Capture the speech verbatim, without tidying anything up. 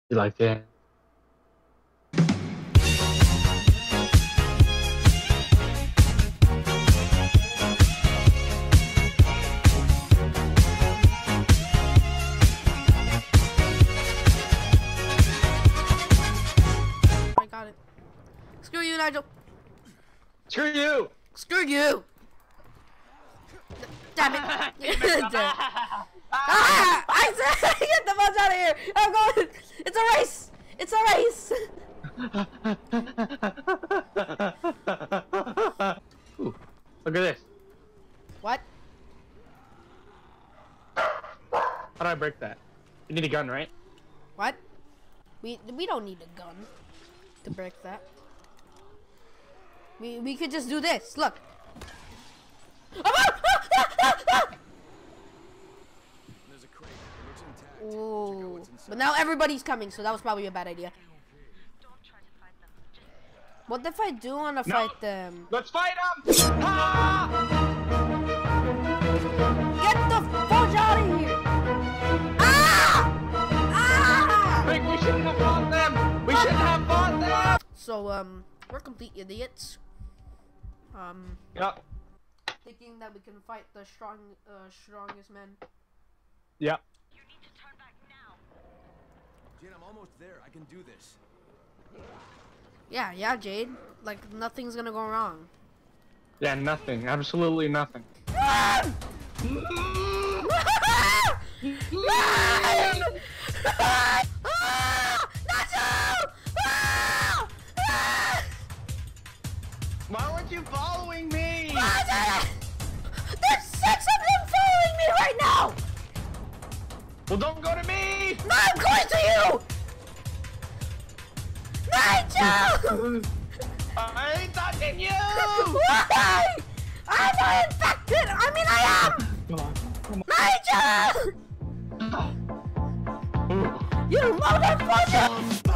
You like that? I got it. Screw you, Nigel. Screw you! Screw you! Damn it! Damn. Ah! I said, get the fudge out of here! I'm going! It's a race! It's a race! Ooh, look at this. What? How do I break that? You need a gun, right? What? We we don't need a gun to break that. We we could just do this. Look. There's a crate. It looks intact. Ooh. But now everybody's coming, so that was probably a bad idea. What if I do want to No. fight them? Let's fight them! Ah! Get the fudge out of here! Ah! Ah! Rick, we shouldn't have fought them! We shouldn't have fought them! So um, we're complete idiots. Um, Yep. thinking that we can fight the strong, uh, strongest men. Yep. You need to turn back now. Jane, I'm almost there. I can do this. Yeah, yeah, Jade. Like nothing's gonna go wrong. Yeah, nothing. Absolutely nothing. Run! Run! Ah! Nacho! Ah! Ah! Why weren't you following me? There's six of them following me right now! Well, don't go to me! No, I'm going to you! Nigel! I ain't touching you! Why? I'm not infected! I mean, I am! Come on. Come on. Nigel! You motherfucker!